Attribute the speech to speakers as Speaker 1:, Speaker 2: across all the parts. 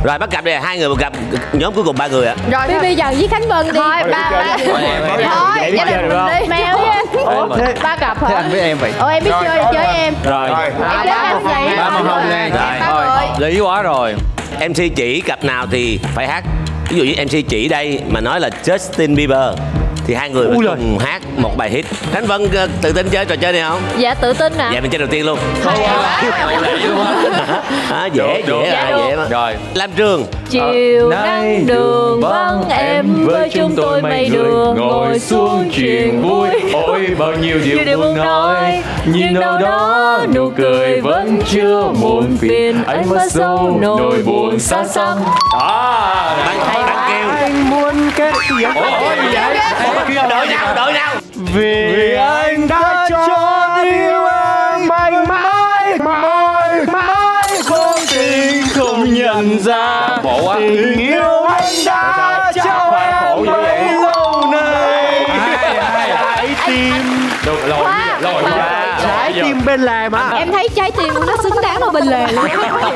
Speaker 1: Rồi bắt cặp đây, hai người một cặp, nhóm cuối cùng 3 người ạ.
Speaker 2: Rồi bây giờ với Khánh Vân đi. Thôi ba. Thôi gia đình mình đi. Mèo với em. 3 cặp hả?
Speaker 3: Thế anh với em vậy.
Speaker 2: Em biết chơi thì chơi em.
Speaker 3: Rồi.
Speaker 2: Ba màu hồng nè.
Speaker 1: Rồi.
Speaker 3: Lý quá rồi.
Speaker 1: MC chỉ cặp nào thì phải hát. Ví dụ như MC chỉ đây mà nói là Justin Bieber thì hai người phải cùng hát một bài hit. Khánh Vân tự tin chơi trò chơi này không?
Speaker 2: Dạ tự tin nè.
Speaker 1: Dạ mình chơi đầu tiên luôn.
Speaker 3: Dễ
Speaker 1: mà. Rồi. Lam Trường.
Speaker 2: Chiều nắng đường vắng em với chúng tôi mây đường ngồi xuống chuyện vui.
Speaker 3: Ôi bao nhiêu điều muốn nói, nhưng đâu đó nụ cười vẫn chưa muộn phiền. Ánh mắt sâu nỗi buồn xa xăm.
Speaker 1: Bạn kêu
Speaker 3: anh muốn kết gì vậy?
Speaker 1: Đội nào?
Speaker 3: Vì anh đã cho yêu em mãi mãi không tình không nhận ra tình yêu anh đã trao em bấy lâu nay. Trái tim trái tim bên lề mà.
Speaker 2: Em thấy trái tim của nó xứng đáng ở bên lề luôn.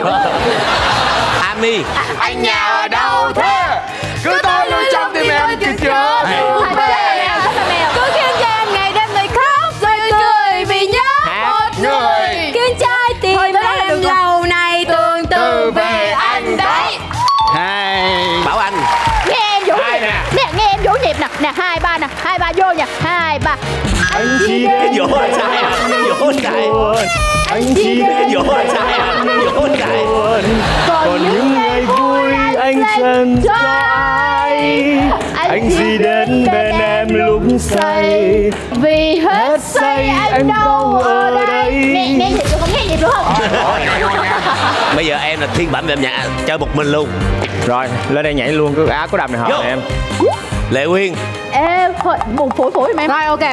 Speaker 1: Ami.
Speaker 3: Anh nhà ở đâu thế? Cứ tôi luôn trong tim em cứ chờ.
Speaker 2: Cứ khiến cho em ngày đêm người khóc rồi cười vì nhớ một người. Khiến trái tim em lâu nay tưởng tượng về anh đấy.
Speaker 1: Bảo Anh.
Speaker 2: Nghe em vũ nhịp nè, nghe em vũ nhịp nè. Nè 2 3 nè, 2 3 vô nha. 2 3.
Speaker 3: Anh chỉ
Speaker 1: Cái vỗ là sai à? Vỗ sai.
Speaker 3: Anh chỉ
Speaker 1: Cái vỗ là sai à? Vỗ sai.
Speaker 3: Còn những ngày vui anh dành cho ai. Anh chỉ đến bên em lúc say.
Speaker 2: Vì hết say anh đâu ở đây. Nghe nhịp được không? Nghe nhịp được không?
Speaker 1: Bây giờ em là thiên bẩm về âm nhạc, chơi một mình luôn.
Speaker 3: Rồi lên đây nhảy luôn, cái áo có đầm này hợp em.
Speaker 1: Lệ Quyên.
Speaker 2: Ê, một phủi giùm em. Rồi ok.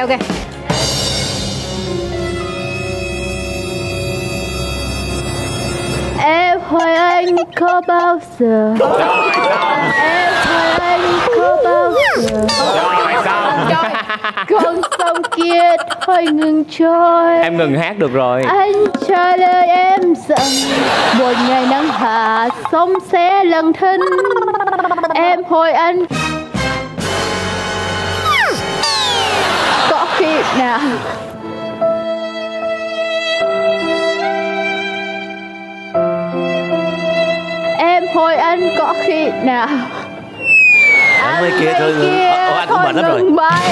Speaker 2: Em hỏi anh có bao giờ. Em hỏi anh có bao giờ. Con sông kia thôi ngừng trôi.
Speaker 3: Em ngừng hát được rồi.
Speaker 2: Anh trả lời em rằng một ngày nắng hạ sông sẽ lặng thinh. Em hỏi anh có khi nào. Em hỏi anh có khi nào.
Speaker 1: Mấy kia thôi. Anh cũng bệnh lắm rồi.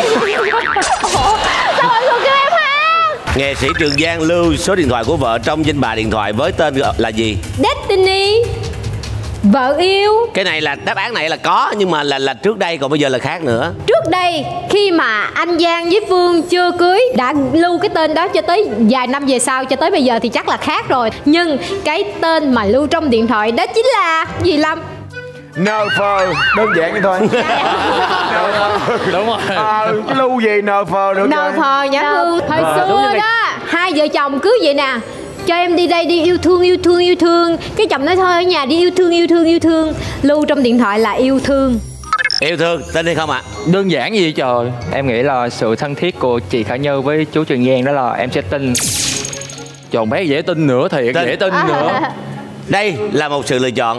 Speaker 2: Sao mọi người kêu em hát?
Speaker 1: Nghệ sĩ Trường Giang lưu số điện thoại của vợ trong danh bạ điện thoại với tên là gì?
Speaker 2: Destiny. Vợ yêu.
Speaker 1: Cái này là đáp án này là có, nhưng mà là trước đây, còn bây giờ là khác nữa.
Speaker 2: Trước đây khi mà anh Giang với Phương chưa cưới đã lưu cái tên đó cho tới vài năm về sau, cho tới bây giờ thì chắc là khác rồi. Nhưng cái tên mà lưu trong điện thoại đó chính là gì Lâm?
Speaker 4: Nerfer, đơn giản vậy thôi.
Speaker 3: Đúng rồi.
Speaker 4: Cái lưu gì Nerfer nữa.
Speaker 2: Nerfer nhá Hương. Hồi xưa đó hai vợ chồng cứ vậy nè, cho em đi đây đi yêu thương. Cái chồng nói thôi ở nhà đi yêu thương. Lưu trong điện thoại là yêu thương.
Speaker 1: Yêu thương, tin hay không ạ?
Speaker 3: Đơn giản gì vậy trời. Em nghĩ là sự thân thiết của chị Khả Như với chú Trường Giang đó là em sẽ tin. Chọn bé dễ tin nữa, thiệt dễ tin nữa.
Speaker 1: Đây là một sự lựa chọn.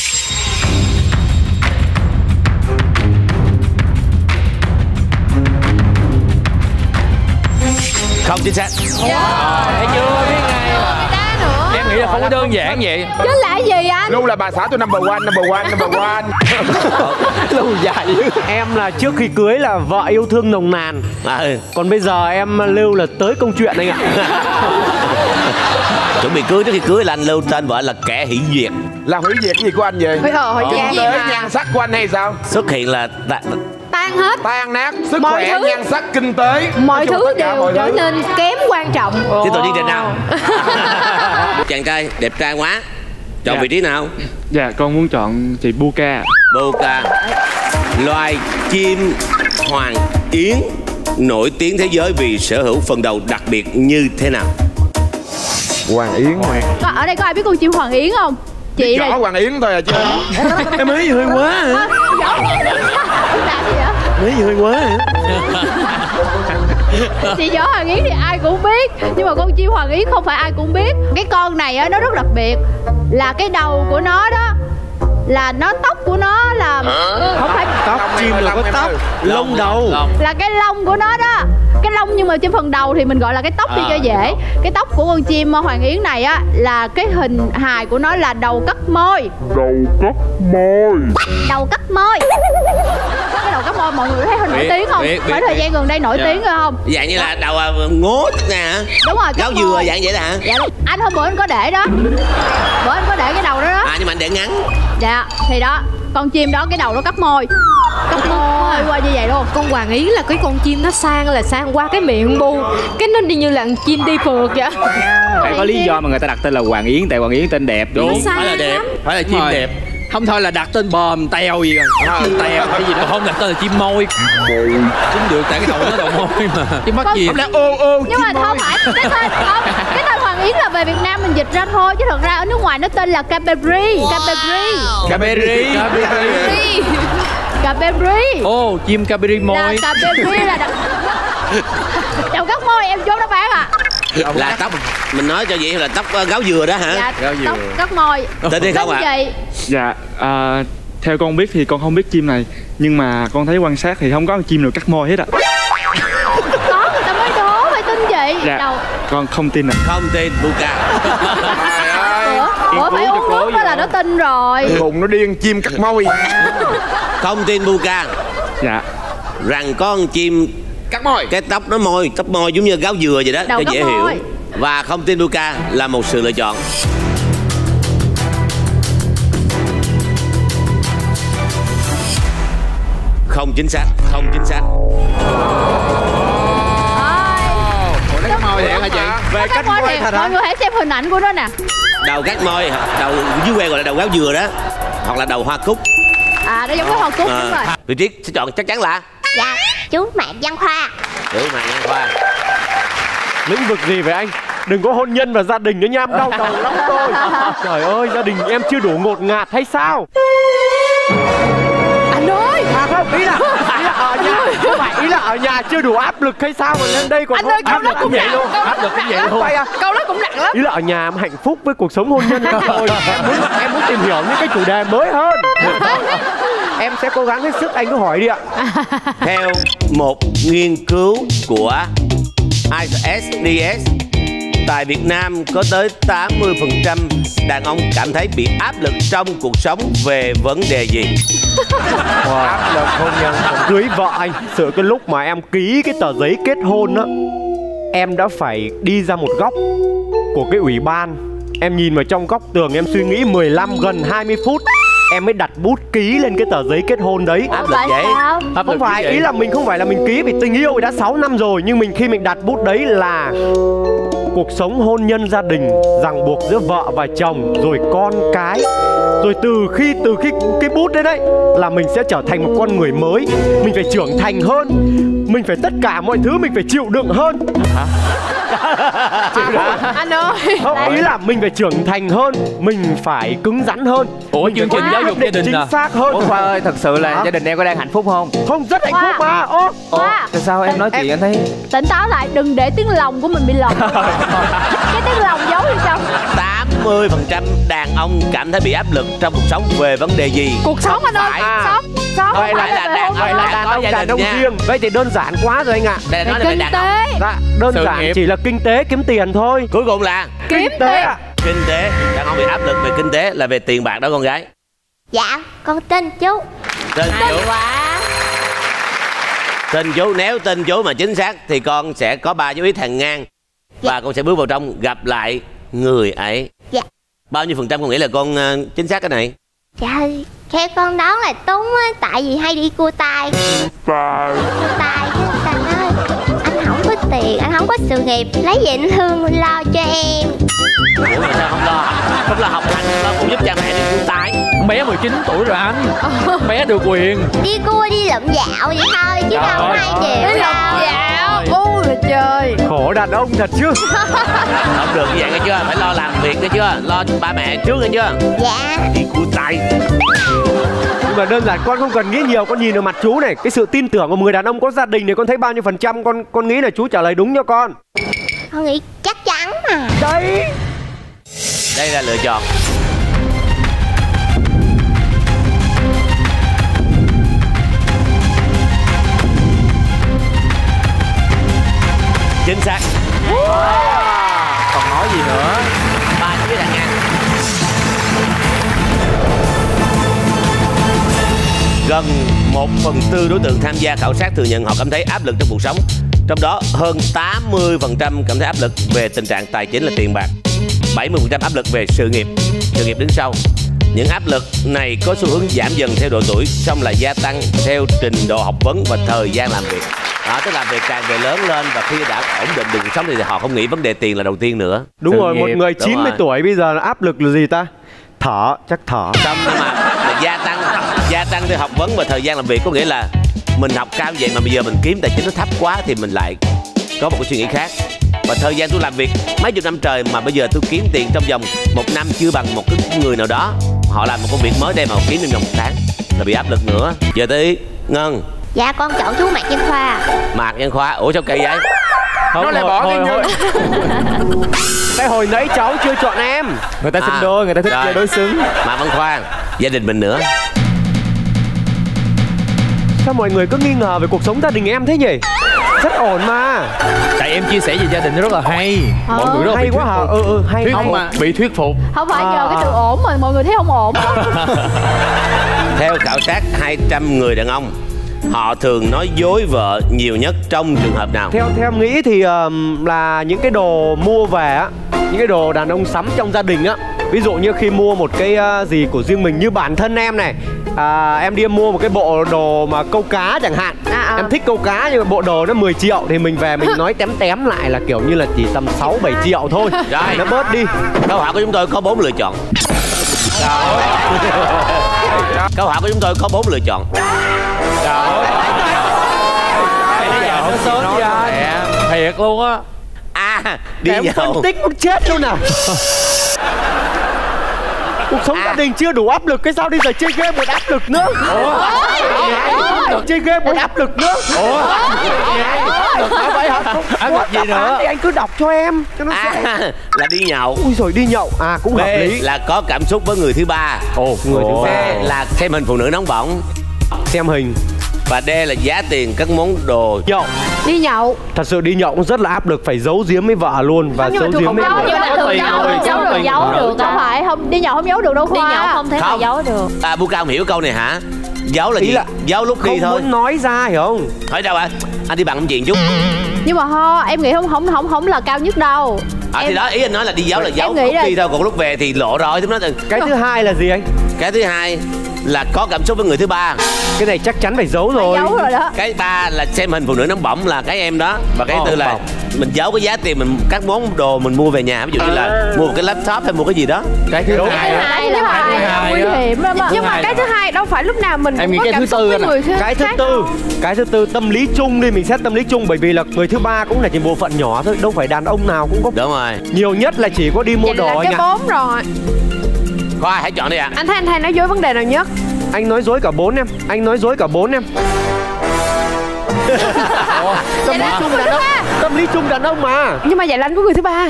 Speaker 1: Không chính xác.
Speaker 3: Thấy chưa, biết ngay mà. Em nghĩ là không có đơn giản vậy.
Speaker 2: Chứ là gì anh?
Speaker 4: Lưu là bà xã tôi number one.
Speaker 5: Lâu dài. Em là trước khi cưới là vợ yêu thương nồng nàn. Còn bây giờ em lưu là tới công chuyện anh ạ.
Speaker 1: Chuẩn bị cưới, trước khi cưới là anh lưu tên vợ là kẻ hủy diệt.
Speaker 4: Là hủy diệt gì của anh vậy?
Speaker 2: Hủy diệt gì mà?
Speaker 4: Nhan sắc của anh hay sao?
Speaker 1: Xuất hiện là
Speaker 2: tan hết,
Speaker 4: tan nát, sức
Speaker 2: mọi
Speaker 4: khỏe,
Speaker 2: thứ,
Speaker 4: nhan sắc, kinh tế,
Speaker 2: mọi thứ đều trở nên kém quan trọng.
Speaker 1: Tiếp tục chương trình nào. Chàng trai đẹp trai quá, chọn vị trí nào?
Speaker 6: Dạ con muốn chọn chị Buka.
Speaker 1: Buka, loài chim hoàng yến nổi tiếng thế giới vì sở hữu phần đầu đặc biệt như thế nào?
Speaker 4: Hoàng Yến.
Speaker 2: Ở đây có ai biết con chim Hoàng Yến không? Chị
Speaker 4: này... Hoàng Yến thôi à chứ.
Speaker 5: Em nói gì hơi quá hả? Nói gì hơi quá hả?
Speaker 2: Chị Võ Hoàng Yến thì ai cũng biết, nhưng mà con chim Hoàng Yến không phải ai cũng biết. Cái con này á, nó rất đặc biệt là cái đầu của nó đó
Speaker 7: là nó tóc của nó là không phải
Speaker 5: Tóc chim là có tóc, lông đầu.
Speaker 7: là cái lông của nó đó, cái lông nhưng mà trên phần đầu thì mình gọi là cái tóc đi cho dễ. Cái tóc của con chim Hoàng Yến này á là cái hình hài của nó là đầu cắt môi. Đầu cắt môi. Cái đầu cắt môi mọi người thấy nổi tiếng không? Phải thời gian gần đây nổi tiếng rồi không?
Speaker 1: Dạng như là đầu ngốt nè hả?
Speaker 7: Đúng rồi,
Speaker 1: Gáo dừa dạng vậy đó hả?
Speaker 7: Dạ, anh hôm bữa anh có để đó. Bữa anh có để cái đầu đó đó.
Speaker 1: À nhưng mà anh để ngắn.
Speaker 7: Dạ, thì đó, con chim đó cái đầu nó cắt môi. Cắt môi qua như vậy luôn.
Speaker 2: Con Hoàng Yến là cái con chim nó sang là sang qua cái miệng bu, cái nó đi như là con chim đi phượt vậy.
Speaker 3: Phải có lý do mà người ta đặt tên là Hoàng Yến, tại Hoàng Yến tên đẹp.
Speaker 2: Đúng,
Speaker 1: Phải là đẹp, phải là chim đẹp.
Speaker 3: Không thôi là đặt tên bòm teo gì rồi. Chim teo hay gì đó. Không đặt tên là chim môi. Cũng được, tại cái đầu nó đầu môi mà. Chim mắt gì?
Speaker 4: Không lẽ ô
Speaker 7: Nhưng mà không phải cái tên không, cái tên Hoàng Yến là về Việt Nam mình dịch ra thôi, chứ thật ra ở nước ngoài nó tên là Capebri. Capebri.
Speaker 3: Ồ, chim Capebri môi.
Speaker 7: Là Capebri là đầu cắt môi, em chốt đáp án ạ.
Speaker 1: Là tóc, mình nói cho vậy là tóc gáo dừa đó hả?
Speaker 7: Dạ, tóc cắt môi.
Speaker 1: Tên đi không ạ?
Speaker 6: Dạ, theo con biết thì con không biết chim này, nhưng mà con thấy quan sát thì không có con chim nào cắt môi hết ạ.
Speaker 7: Có người ta mới đố, phải tin gì?
Speaker 6: Dạ,
Speaker 7: Đâu.
Speaker 6: con không tin ạ.
Speaker 1: Không tin Buka.
Speaker 7: Ủa phải uống nước đó là nó tin rồi.
Speaker 4: Cùng nó điên chim cắt môi.
Speaker 1: Không tin Buka.
Speaker 6: Dạ.
Speaker 1: Rằng có con chim
Speaker 4: Cắt môi.
Speaker 1: cái tóc môi giống như gáo dừa vậy đó,
Speaker 7: Đầu
Speaker 1: cho dễ
Speaker 7: cắt
Speaker 1: hiểu.
Speaker 7: môi.
Speaker 1: Và không tin Buka là một sự lựa chọn. Không chính xác, không chính xác.
Speaker 3: Ủa nó cắt môi thiệt hả chị?
Speaker 7: Về cắt môi thiệt, mọi người hãy xem hình ảnh của nó nè.
Speaker 1: Đầu cắt môi, đầu dưới quê gọi là đầu gáo dừa đó, hoặc là đầu hoa cúc.
Speaker 7: À, nó giống cái hoa cúc đúng rồi.
Speaker 1: Vị trí sẽ chọn chắc chắn là
Speaker 8: Dạ, chú Mạc Văn Khoa.
Speaker 1: Chú Mạc Văn Khoa.
Speaker 5: Lĩnh vực gì vậy anh? Đừng có hôn nhân và gia đình nữa nha, em đau đầu lắm rồi. Trời ơi, gia đình em chưa đủ ngột ngạt hay sao?
Speaker 2: Anh ơi,
Speaker 5: À không, ý là ở nhà, không phải ý là ở nhà chưa đủ áp lực hay sao mà lên đây còn
Speaker 2: anh ơi, câu đó cũng nặng luôn.
Speaker 5: áp lực cũng vậy luôn.
Speaker 2: Câu đó cũng nặng lắm.
Speaker 5: Ý là ở nhà em hạnh phúc với cuộc sống hôn nhân rồi. Em muốn tìm hiểu những cái chủ đề mới hơn. Em sẽ cố gắng hết sức, anh cứ hỏi đi ạ.
Speaker 1: Theo một nghiên cứu của ISDS, tại Việt Nam có tới 80% đàn ông cảm thấy bị áp lực trong cuộc sống về vấn đề gì?
Speaker 5: Áp lực hôn nhân cưới vợ anh. Sợ cái lúc mà em ký cái tờ giấy kết hôn á, em đã phải đi ra một góc của cái ủy ban. Em nhìn vào trong góc tường, em suy nghĩ 15 gần 20 phút em mới đặt bút ký lên cái tờ giấy kết hôn đấy.
Speaker 1: Áp lực vậy?
Speaker 5: Không phải, ý là mình không phải là mình ký vì tình yêu đã 6 năm rồi, nhưng khi mình đặt bút đấy là cuộc sống hôn nhân gia đình, ràng buộc giữa vợ và chồng, rồi con cái. Rồi từ khi cái bút đấy đấy là mình sẽ trở thành một con người mới. Mình phải trưởng thành hơn, mình phải tất cả mọi thứ mình phải chịu đựng hơn.
Speaker 2: Anh ơi,
Speaker 5: Không, ý là mình phải trưởng thành hơn, mình phải cứng rắn hơn.
Speaker 3: Ủa chương trình giáo dục gia đình
Speaker 5: chính xác hơn.
Speaker 3: Ủa Khoa ơi, thật sự là gia đình em có đang hạnh phúc không?
Speaker 5: Không, rất hạnh phúc mà.
Speaker 7: Khoa,
Speaker 3: Tại sao em nói chuyện anh thấy
Speaker 7: tỉnh táo lại, đừng để tiếng lòng của mình bị lọt. Cái tiếng lòng giấu đi trong.
Speaker 1: 80% đàn ông cảm thấy bị áp lực trong cuộc sống về vấn đề gì?
Speaker 2: cuộc sống anh ơi, sống.
Speaker 1: Vậy là đàn ông
Speaker 5: Đàn ông riêng. Vậy thì đơn giản quá rồi anh ạ.
Speaker 1: Đây là nói là về
Speaker 2: Kinh
Speaker 1: đàn ông.
Speaker 2: tế,
Speaker 5: Dạ, đơn
Speaker 3: Sự
Speaker 5: giản
Speaker 3: nghiệp.
Speaker 5: chỉ là kinh tế, kiếm tiền thôi.
Speaker 1: Cuối cùng là
Speaker 2: kiếm tiền.
Speaker 1: kinh tế. Đàn ông bị áp lực về kinh tế là về tiền bạc đó con gái.
Speaker 8: Dạ, con tin chú.
Speaker 1: Tên chú.
Speaker 7: Quá.
Speaker 1: Tên chú, nếu tên chú mà chính xác thì con sẽ có 3 dấu ý hàng ngang. Và con sẽ bước vào trong gặp lại người ấy.
Speaker 8: Dạ.
Speaker 1: Bao nhiêu phần trăm con nghĩ là con chính xác cái này?
Speaker 8: Dạ, theo con đoán là Tuấn á, tại vì hay đi cua tay. Cua tay chứ ta nói anh không có tiền, anh không có sự nghiệp, lấy gì anh Hương lo cho em.
Speaker 1: Ủa mà sao không lo? Không lo học hành, lo cũng giúp cha mẹ đi cua tay.
Speaker 3: con bé 19 tuổi rồi anh. Con bé được quyền.
Speaker 8: Đi cua đi lượm dạo vậy thôi chứ đâu hay nhiều.
Speaker 2: Đi lượm dạo. Ôi là trời.
Speaker 5: Khổ đàn ông thật chứ.
Speaker 1: Không được như vậy nghe chưa? Phải lo làm việc nghe chưa? Lo cho ba mẹ trước nghe chưa?
Speaker 8: Dạ.
Speaker 1: Đi cua tay.
Speaker 5: Nhưng mà đơn giản con không cần nghĩ nhiều, con nhìn vào mặt chú này, cái sự tin tưởng của một người đàn ông có gia đình này con thấy bao nhiêu phần trăm, con nghĩ là chú trả lời đúng cho con.
Speaker 8: Con nghĩ chắc chắn mà.
Speaker 5: Đấy.
Speaker 1: Đây là lựa chọn. Chính xác.
Speaker 3: Còn nói gì nữa.
Speaker 1: 3 chiếc hàng ngang. Gần 1/4 đối tượng tham gia khảo sát thừa nhận họ cảm thấy áp lực trong cuộc sống. Trong đó hơn 80% cảm thấy áp lực về tình trạng tài chính là tiền bạc. 70% áp lực về sự nghiệp đứng sau. Những áp lực này có xu hướng giảm dần theo độ tuổi, song là gia tăng theo trình độ học vấn và thời gian làm việc. Đó, tức là việc càng về lớn lên và khi đã ổn định được cuộc sống thì họ không nghĩ vấn đề tiền là đầu tiên nữa.
Speaker 5: Đúng rồi, một người 90 tuổi bây giờ áp lực là gì ta? Thở, chắc thở.
Speaker 1: Xong mà gia tăng theo học vấn và thời gian làm việc, có nghĩa là mình học cao vậy mà bây giờ mình kiếm tài chính nó thấp quá thì mình lại có một cái suy nghĩ khác. Và thời gian tôi làm việc mấy chục năm trời mà bây giờ tôi kiếm tiền trong vòng 1 năm chưa bằng một cái người nào đó họ làm một công việc mới đây mà họ kiếm trong vòng 1 tháng, là bị áp lực nữa. Giờ tới Ngân.
Speaker 8: Dạ con chọn chú Mạc Văn Khoa.
Speaker 1: Mạc Văn Khoa. Ủa sao kỳ vậy?
Speaker 4: Nó lại bỏ cái Nhân.
Speaker 5: Cái hồi nãy cháu chưa chọn em.
Speaker 3: Người ta sinh đôi, người ta thích chơi đối xứng.
Speaker 1: Mạc Văn Khoa. Gia đình mình nữa.
Speaker 5: Sao mọi người cứ nghi ngờ về cuộc sống gia đình em thế nhỉ? Rất ổn mà.
Speaker 3: Tại em chia sẻ về gia đình rất là hay. Mọi người rất là
Speaker 5: hay quá hả? Hay
Speaker 3: thuyết
Speaker 5: không
Speaker 3: mà bị thuyết phục.
Speaker 7: Không phải nhờ cái từ ổn mà mọi người thấy không ổn.
Speaker 1: Theo khảo sát 200 người đàn ông, họ thường nói dối vợ nhiều nhất trong trường hợp nào?
Speaker 5: Theo em nghĩ thì là những cái đồ mua về á, những cái đồ đàn ông sắm trong gia đình á. Ví dụ như khi mua một cái gì của riêng mình, như bản thân em này, em đi mua một cái bộ đồ mà câu cá chẳng hạn. Em thích câu cá nhưng mà bộ đồ nó 10 triệu thì mình về mình nói tém lại là kiểu như là chỉ tầm 6-7 triệu thôi.
Speaker 1: Rồi,
Speaker 5: nó bớt đi.
Speaker 1: Câu hỏi của chúng tôi có 4 lựa chọn. Câu hỏi của chúng tôi có 4 lựa chọn.
Speaker 3: Trời ơi. Thiệt luôn á.
Speaker 1: Đi
Speaker 5: em
Speaker 1: nhậu.
Speaker 5: phân tích muốn chết luôn nào. Cuộc sống gia đình chưa đủ áp lực, cái sao đi giờ chơi game một áp lực nữa. Chơi game một áp lực nữa. Vậy hả?
Speaker 3: Áp lực gì nữa?
Speaker 5: Thì anh cứ đọc cho em cho nó
Speaker 1: là đi nhậu.
Speaker 5: Ui rồi đi nhậu. Cũng
Speaker 1: B
Speaker 5: hợp lý.
Speaker 1: là có cảm xúc với người thứ ba.
Speaker 5: Người thứ ba.
Speaker 1: C là xem hình phụ nữ nóng bỏng.
Speaker 5: Xem hình.
Speaker 1: Và D là giá tiền các món đồ.
Speaker 5: Nhậu.
Speaker 2: Đi nhậu.
Speaker 5: Thật sự đi nhậu cũng rất là áp lực, phải giấu giếm với vợ luôn và giấu giếm với
Speaker 7: giấu được. Không phải không đi nhậu không giấu được đâu Khoa.
Speaker 2: Đi nhậu không thể nào giấu được.
Speaker 1: Buka không hiểu câu này hả? Giấu là
Speaker 5: ý
Speaker 1: gì?
Speaker 5: Là
Speaker 1: giấu lúc đi thôi.
Speaker 5: Không muốn nói ra hiểu không?
Speaker 1: Hỏi đâu ạ? Anh đi bằng chuyện chút.
Speaker 7: Nhưng mà em nghĩ không là cao nhất đâu.
Speaker 1: Thì đó ý anh nói là đi giấu là giấu lúc
Speaker 7: là...
Speaker 1: đi thôi, còn lúc về thì lộ rồi.
Speaker 5: Cái thứ hai là gì anh?
Speaker 1: Cái thứ hai là có cảm xúc với người thứ ba.
Speaker 5: Cái này chắc chắn phải giấu rồi.
Speaker 7: Giấu rồi đó.
Speaker 1: Cái ba là xem hình phụ nữ nóng bỏng là cái em đó. Và cái tư là mình giấu cái giá tiền mình các món đồ mình mua về nhà, ví dụ như là mua một cái laptop hay mua cái gì đó.
Speaker 3: Cái thứ hai
Speaker 7: là nguy hiểm lắm.
Speaker 2: Nhưng mà cái thứ hai đâu phải lúc nào mình
Speaker 3: cũng
Speaker 2: có cảm xúc với người khác.
Speaker 5: Cái thứ tư tâm lý chung đi, mình xét tâm lý chung, bởi vì là người thứ ba cũng là chỉ bộ phận nhỏ thôi, đâu phải đàn ông nào cũng có.
Speaker 1: Đúng rồi.
Speaker 5: Nhiều nhất là chỉ có đi mua đồ anh ạ.
Speaker 2: Cái 4 rồi.
Speaker 1: Khoa hãy chọn đi ạ.
Speaker 2: Anh thấy anh nói dối vấn đề nào nhất?
Speaker 5: Anh nói dối cả 4 em. Tâm lý chung đàn ông mà.
Speaker 2: Nhưng mà vậy là anh có người thứ ba.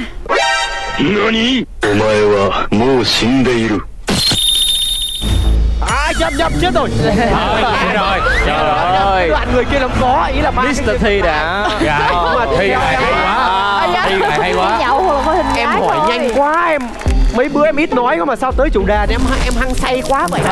Speaker 5: Nhầm chết rồi.
Speaker 3: Rồi. Trời ơi.
Speaker 5: Đoạn người kia làm có, ý là
Speaker 3: Mr. Thi đã. Thi này hay quá.
Speaker 5: Em hỏi nhanh quá em. Mấy bữa em ít nói mà sao tới chủ đề em hăng say quá vậy.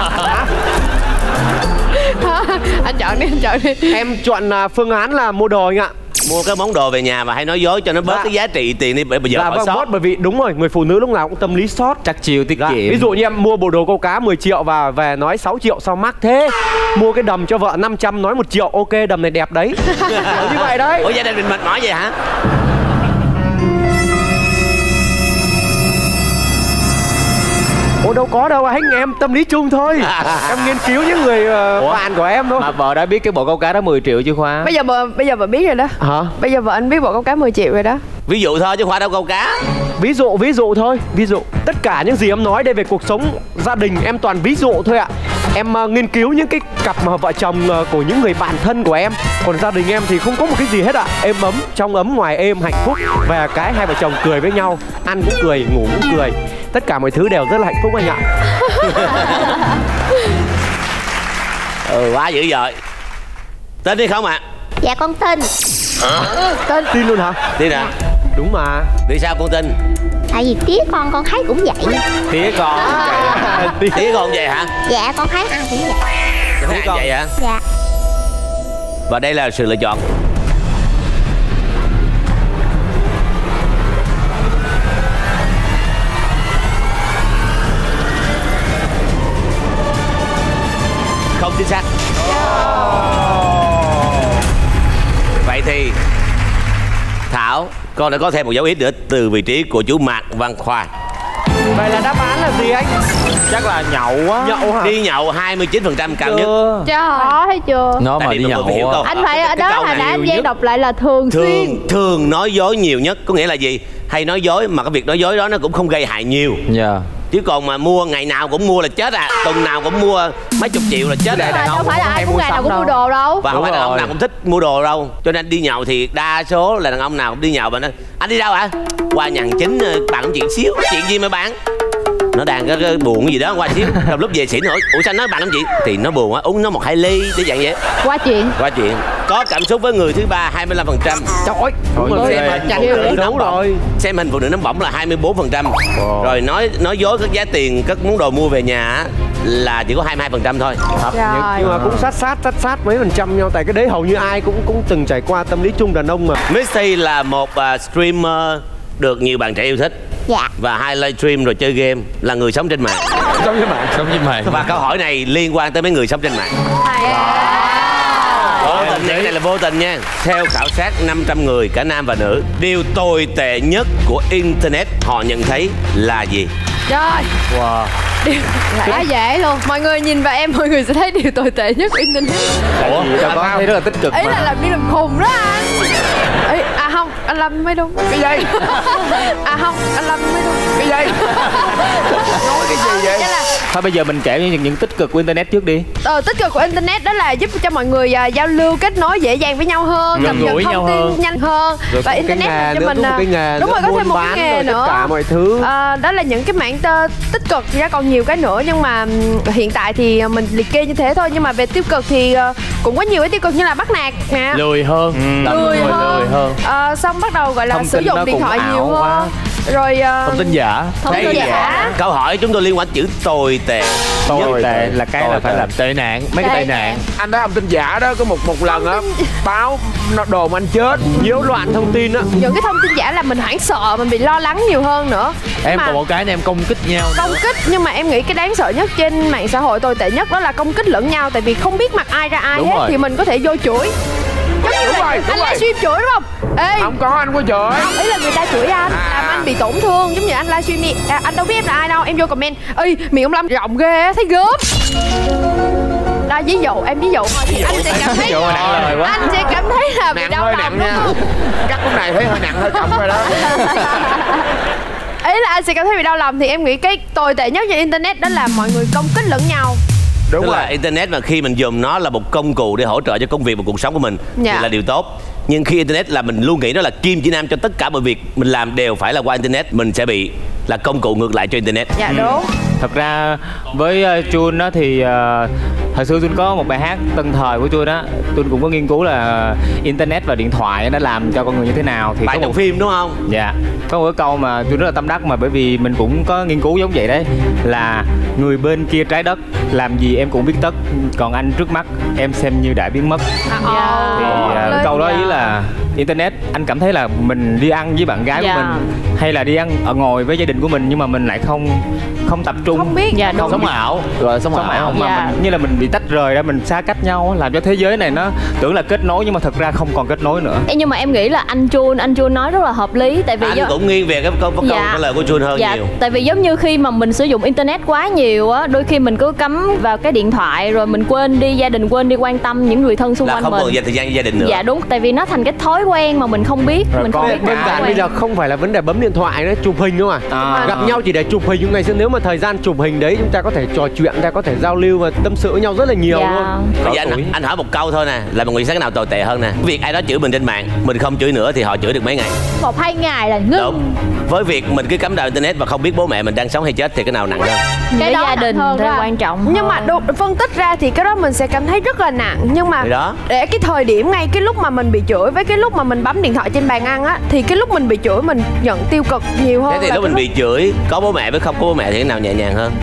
Speaker 2: Anh chọn đi.
Speaker 5: Em chọn phương án là mua đồ anh ạ.
Speaker 1: Mua cái món đồ về nhà mà hay nói dối cho nó bớt cái giá trị tiền đi, bây giờ họ sót.
Speaker 5: Bởi vì đúng rồi, người phụ nữ lúc nào cũng tâm lý sót.
Speaker 3: Chắc chiều tiết kiệm.
Speaker 5: Ví dụ như em mua bộ đồ câu cá 10 triệu và về nói 6 triệu sao mắc thế. Mua cái đầm cho vợ 500 nói 1 triệu, ok đầm này đẹp đấy. Như vậy đấy.
Speaker 1: Ủa gia đình mình mệt mỏi vậy hả?
Speaker 5: Ủa đâu có đâu anh, em tâm lý chung thôi. Em nghiên cứu những người bạn của em thôi.
Speaker 3: Mà vợ đã biết cái bộ câu cá đó 10 triệu chưa Khoa?
Speaker 2: Bây giờ vợ biết rồi đó.
Speaker 5: Hả?
Speaker 2: Bây giờ vợ anh biết bộ câu cá 10 triệu rồi đó.
Speaker 1: Ví dụ thôi chứ Khoa đâu câu cá.
Speaker 5: Ví dụ thôi. Tất cả những gì em nói đây về cuộc sống gia đình em toàn ví dụ thôi ạ. Em nghiên cứu những cái cặp mà vợ chồng của những người bạn thân của em. Còn gia đình em thì không có một cái gì hết ạ. Êm ấm, trong ấm ngoài êm, hạnh phúc. Và cái hai vợ chồng cười với nhau, ăn cũng cười, ngủ cũng cười. Tất cả mọi thứ đều rất là hạnh phúc anh ạ.
Speaker 1: Quá dữ dội. Tin đi không ạ?
Speaker 8: Dạ con tin.
Speaker 5: Tin luôn hả?
Speaker 1: Tin hả?
Speaker 5: Đúng mà.
Speaker 1: Vì sao con tin?
Speaker 8: Tại vì tía con thấy cũng vậy.
Speaker 1: Tía con Tía con vậy hả?
Speaker 8: Dạ con thấy ai cũng vậy.
Speaker 1: Tía con vậy hả?
Speaker 8: Dạ.
Speaker 1: Và đây là sự lựa chọn. Không chính xác. Vậy thì Thảo, con đã có thêm một dấu ít nữa từ vị trí của chú Mạc Văn Khoa.
Speaker 5: Vậy là đáp án là gì anh?
Speaker 3: Chắc là nhậu á.
Speaker 5: Nhậu hả?
Speaker 1: Đi nhậu 29% cao nhất.
Speaker 7: Trời, thấy chưa?
Speaker 3: Nó mà
Speaker 1: Tại
Speaker 3: đi
Speaker 1: vì mọi người hiểu
Speaker 3: nhậu
Speaker 1: câu.
Speaker 7: Anh phải ở
Speaker 1: Cái
Speaker 7: đó
Speaker 1: câu
Speaker 7: là
Speaker 1: này
Speaker 7: đã anh
Speaker 1: nhiều
Speaker 7: Giang
Speaker 1: nhất.
Speaker 7: đọc lại là thường xuyên.
Speaker 1: Thường nói dối nhiều nhất. Có nghĩa là gì? Hay nói dối mà cái việc nói dối đó nó cũng không gây hại nhiều.
Speaker 3: Dạ.
Speaker 1: Chứ còn mà mua ngày nào cũng mua là chết à. Tuần nào cũng mua mấy chục triệu là chết à.
Speaker 7: Đâu phải là ai cũng ngày nào cũng mua đồ đâu.
Speaker 1: Và không phải đàn ông
Speaker 3: rồi.
Speaker 1: nào cũng thích mua đồ đâu. Cho nên đi nhậu thì đa số là đàn ông nào cũng đi nhậu. Và nói anh đi đâu hả? Qua nhằn chính bạn nói chuyện xíu. Chuyện gì mà bạn? Nó đang cái buồn gì đó qua xíu. Trong lúc về xỉn hỏi ủa sao nói bạn làm gì? Thì nó buồn á, uống nó 1-2 ly để dạng vậy.
Speaker 7: Qua chuyện.
Speaker 1: Qua chuyện. Có cảm xúc với người thứ ba 25%.
Speaker 5: Trời ơi.
Speaker 1: Xem hình
Speaker 5: Chặt
Speaker 1: phụ nữ
Speaker 5: đúng
Speaker 1: nóng bỏng.
Speaker 5: rồi.
Speaker 1: Xem hình phụ nữ nóng bỏng là 24%. Rồi nói dối các giá tiền các món đồ mua về nhà á, là chỉ có 22% thôi.
Speaker 5: Nhưng mà cũng sát mấy phần trăm nhau. Tại cái đấy hầu như ai cũng từng trải qua tâm lý chung đàn ông mà.
Speaker 1: Missy là một streamer được nhiều bạn trẻ yêu thích.
Speaker 8: Dạ.
Speaker 1: Và hay livestream rồi chơi game, là người sống trên mạng.
Speaker 3: Sống với mạng.
Speaker 1: Và câu hỏi này liên quan tới mấy người sống trên mạng. Vô tình, cái này là vô tình nha. Theo khảo sát 500 người cả nam và nữ, điều tồi tệ nhất của Internet họ nhận thấy là gì?
Speaker 2: Trời.
Speaker 3: Wow.
Speaker 2: Quá dễ luôn. Mọi người nhìn vào em, mọi người sẽ thấy điều tồi tệ nhất của Internet.
Speaker 3: Ủa, tao có thấy rất là tích cực
Speaker 2: Ý
Speaker 3: mà.
Speaker 2: là làm đi làm khùng đó anh. Ý, à không, anh làm mới đúng.
Speaker 4: Cái gì?
Speaker 2: À không, anh làm mới đúng.
Speaker 4: Cái gì? Nói cái gì vậy?
Speaker 2: Nghĩa là
Speaker 3: Thôi bây giờ mình kể những tích cực của Internet trước đi.
Speaker 2: tích cực của Internet đó là giúp cho mọi người giao lưu, kết nối dễ dàng với nhau hơn,
Speaker 3: Gần
Speaker 2: cập nhật
Speaker 3: gũi nhau
Speaker 2: thông tin
Speaker 3: hơn.
Speaker 2: nhanh hơn.
Speaker 5: Rồi
Speaker 2: Và
Speaker 5: có
Speaker 2: Internet
Speaker 5: cái nghề
Speaker 2: cho
Speaker 5: nữa,
Speaker 2: mình
Speaker 5: có một cái nghề
Speaker 2: đúng rồi, có thêm một cái
Speaker 5: buôn
Speaker 2: nghề
Speaker 5: bán rồi
Speaker 2: nữa.
Speaker 5: tất cả mọi thứ.
Speaker 2: Đó là những cái mảng tích cực, ra còn nhiều cái nữa, nhưng mà hiện tại thì mình liệt kê như thế thôi. Nhưng mà về tiêu cực thì cũng có nhiều cái tiêu cực như là bắt nạt nè,
Speaker 3: Lười hơn.
Speaker 2: lười
Speaker 3: Lười hơn.
Speaker 2: xong bắt đầu gọi là
Speaker 3: Thông
Speaker 2: sử
Speaker 3: tin nó
Speaker 2: dụng điện
Speaker 3: cũng
Speaker 2: thoại
Speaker 3: ảo
Speaker 2: nhiều
Speaker 3: quá.
Speaker 2: hơn. Rồi
Speaker 3: Thông tin giả.
Speaker 2: thông tin giả.
Speaker 1: Câu hỏi chúng tôi liên quan chữ tồi tệ.
Speaker 3: Tồi tệ là cái là phải làm tệ nạn. Mấy cái tệ nạn.
Speaker 4: Anh thấy thông tin giả đó, có một lần á báo nó đồn anh chết,
Speaker 5: Nhiễu loạn thông tin á.
Speaker 2: Những cái thông tin giả là mình hoảng sợ, mình bị lo lắng nhiều hơn nữa.
Speaker 3: Em
Speaker 2: Mà
Speaker 3: còn một cái này em công kích nhau.
Speaker 2: công kích, nhưng mà em nghĩ cái đáng sợ nhất trên mạng xã hội, tồi tệ nhất đó là công kích lẫn nhau. Tại vì không biết mặt ai ra ai
Speaker 3: Đúng
Speaker 2: hết
Speaker 3: rồi.
Speaker 2: thì mình có thể vô chửi.
Speaker 4: Đúng rồi, đúng
Speaker 2: Anh
Speaker 4: rồi.
Speaker 2: livestream chửi đúng không? Ê,
Speaker 4: Không có, anh có chửi.
Speaker 2: ý là người ta chửi anh, làm anh bị tổn thương. Giống như anh livestream đi, anh đâu biết em là ai đâu, em vô comment ơi miệng ông Lâm rộng ghê á, thấy gớm. Đó, ví dụ em ví dụ thôi thì anh sẽ cảm thấy
Speaker 3: nặng lời quá.
Speaker 2: anh sẽ cảm thấy là bị
Speaker 4: Nặng
Speaker 2: đau
Speaker 4: hơi
Speaker 2: lòng
Speaker 4: nặng
Speaker 2: đúng
Speaker 4: nha.
Speaker 2: không?
Speaker 4: Cắt lúc này thấy hơi nặng hơi trọng rồi đó.
Speaker 2: Ý là anh sẽ cảm thấy bị đau lòng. Thì em nghĩ cái tồi tệ nhất trên Internet đó là mọi người công kích lẫn nhau.
Speaker 4: Đúng
Speaker 1: Tức
Speaker 4: rồi.
Speaker 1: là Internet mà khi mình dùng nó là một công cụ để hỗ trợ cho công việc và cuộc sống của mình
Speaker 2: Dạ.
Speaker 1: thì là điều tốt. Nhưng khi Internet là mình luôn nghĩ nó là kim chỉ nam cho tất cả mọi việc mình làm đều phải là qua Internet, mình sẽ bị là công cụ ngược lại cho Internet.
Speaker 2: Dạ đúng.
Speaker 3: Thật ra với Jun đó thì hồi xưa Jun có một bài hát tân thời của Jun á, Jun cũng có nghiên cứu là Internet và điện thoại nó làm cho con người như thế nào. Thì
Speaker 1: Bài
Speaker 3: có
Speaker 1: trong
Speaker 3: một
Speaker 1: phim đúng không?
Speaker 3: Dạ, có một cái câu mà Jun rất là tâm đắc, mà bởi vì mình cũng có nghiên cứu giống vậy đấy, là người bên kia trái đất làm gì em cũng biết tất, còn anh trước mắt em xem như đã biến mất. Thì câu đó ý là Internet, anh cảm thấy là mình đi ăn với bạn gái của mình hay là đi ăn ở ngồi với gia đình của mình, nhưng mà mình lại không tập trung,
Speaker 2: Không biết. Dạ, đúng.
Speaker 3: sống ảo, gọi là sống ảo mà
Speaker 2: Dạ.
Speaker 3: mình như là mình bị tách rời ra, mình xa cách nhau á, làm cho thế giới này nó tưởng là kết nối nhưng mà thật ra không còn kết nối nữa.
Speaker 9: Nhưng mà em nghĩ là anh Jun nói rất là hợp lý, tại vì
Speaker 1: Anh cũng nghiêng về cái câu trả lời của Jun hơn nhiều.
Speaker 9: tại vì giống như khi mà mình sử dụng internet quá nhiều á, đôi khi mình cứ cắm vào cái điện thoại rồi mình quên đi gia đình, quên đi quan tâm những người thân xung
Speaker 1: Là
Speaker 9: quanh
Speaker 1: không
Speaker 9: mình.
Speaker 1: còn dành thời gian với gia đình nữa.
Speaker 9: Dạ đúng, tại vì nó thành cái thói quen mà mình không biết,
Speaker 3: Rồi
Speaker 9: mình
Speaker 3: con
Speaker 9: không biết
Speaker 5: Đơn giản bây giờ không phải là vấn đề bấm điện thoại đấy, chụp hình đúng không ạ? Gặp nhau chỉ để chụp hình, nhưng ngày xưa nếu mà thời gian chụp hình đấy chúng ta có thể trò chuyện, chúng ta có thể giao lưu và tâm sự với nhau rất là nhiều
Speaker 9: Dạ.
Speaker 5: luôn.
Speaker 1: Bây giờ anh hỏi một câu thôi nè, là mọi người sẽ cái nào tồi tệ hơn nè? Việc ai đó chửi mình trên mạng, mình không chửi nữa thì họ chửi được mấy ngày?
Speaker 7: 1-2 ngày là ngưng.
Speaker 1: Đúng. Với việc mình cứ cắm đầu internet và không biết bố mẹ mình đang sống hay chết thì cái nào nặng hơn?
Speaker 9: cái
Speaker 7: đó
Speaker 9: gia
Speaker 7: nặng
Speaker 9: đình
Speaker 7: hơn
Speaker 9: thì
Speaker 7: đó.
Speaker 9: quan trọng.
Speaker 2: Nhưng mà phân tích ra thì cái đó mình sẽ cảm thấy rất là nặng. Nhưng mà
Speaker 1: Thì đó.
Speaker 2: để cái thời điểm ngay cái lúc mà mình bị chửi với cái lúc
Speaker 10: lúc mà mình bấm điện thoại trên bàn ăn á, thì cái lúc mình bị chửi mình nhận tiêu cực nhiều hơn.
Speaker 1: Thế thì
Speaker 10: là
Speaker 1: lúc mình bị chửi có bố mẹ với không có bố mẹ thì cái nào nhẹ nhàng hơn?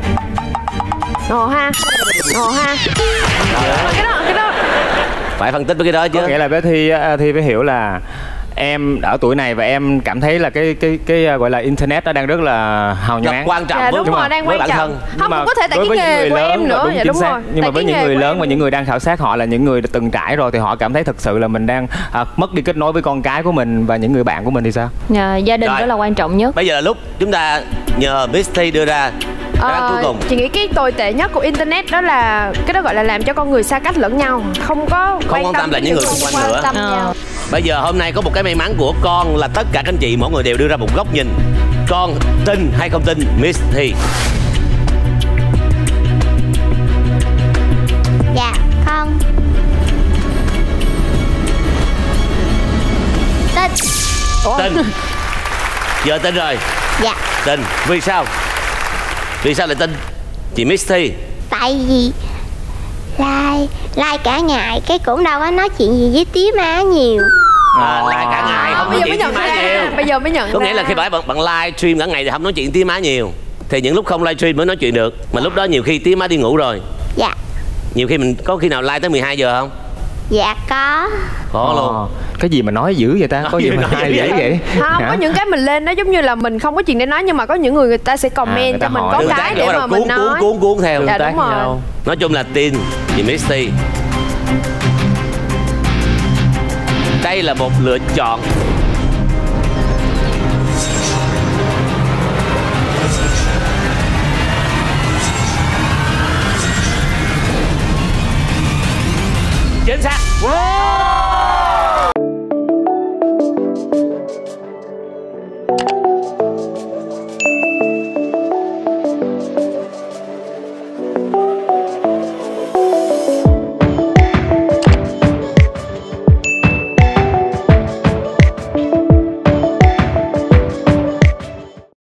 Speaker 10: Ồ ha. Cái đó
Speaker 1: Phải phân tích với cái đó chứ.
Speaker 3: Có nghĩa là bé Thi phải hiểu là em ở tuổi này và em cảm thấy là cái gọi là internet nó đang rất là hào nhoáng,
Speaker 1: quan trọng
Speaker 10: đúng rồi, đang
Speaker 1: với
Speaker 10: quan
Speaker 1: bản
Speaker 10: trọng.
Speaker 1: thân.
Speaker 10: Không, cũng có thể tại cái nghề của em nữa.
Speaker 3: Đúng, chính xác. Nhưng mà với những người lớn và những người đang khảo sát họ là những người từng trải rồi thì họ cảm thấy thực sự là mình đang mất đi kết nối với con cái của mình và những người bạn của mình thì sao?
Speaker 9: Gia đình rất là quan trọng nhất.
Speaker 1: Bây giờ là lúc chúng ta nhờ Miss Thi đưa ra đáp án cuối cùng.
Speaker 10: Chị nghĩ cái tồi tệ nhất của internet đó là cái đó gọi là làm cho con người xa cách lẫn nhau, không quan tâm
Speaker 1: là những người xung quanh nữa. Bây giờ hôm nay có một cái may mắn của con là tất cả các anh chị mỗi người đều đưa ra một góc nhìn. Con tin hay không tin Miss Thi?
Speaker 8: Dạ con tin.
Speaker 1: Tin. Giờ tin rồi.
Speaker 8: Dạ.
Speaker 1: Tin. Vì sao? Vì sao lại tin chị Miss Thi?
Speaker 8: Tại vì like cả ngày cái cũng đâu có nói chuyện gì với tía má nhiều.
Speaker 1: Like cả ngày không nói chuyện tía má nhiều.
Speaker 10: Bây giờ mới nhận
Speaker 1: Có nghĩa là khi bạn live stream cả ngày thì không nói chuyện tía má nhiều. Thì những lúc không live stream mới nói chuyện được. Mà lúc đó nhiều khi tía má đi ngủ rồi.
Speaker 8: Dạ.
Speaker 1: Nhiều khi mình có khi nào live tới 12 giờ không?
Speaker 8: Dạ có.
Speaker 1: Có luôn.
Speaker 3: Cái gì mà nói dữ vậy ta? Có gì mà hay dữ vậy?
Speaker 10: Không, có những cái mình lên nó giống như là mình không có chuyện để nói, nhưng mà có những người ta sẽ comment cho mình có cái để mà mình nói.
Speaker 1: Cuốn theo.
Speaker 10: Dạ đúng rồi.
Speaker 1: Nói chung là tin chị Miss Thi. Đây là một lựa chọn chính xác.